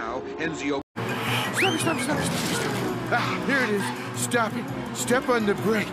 now, Enzio. Stop. Ah, here it is. Stop it. Step on the brake.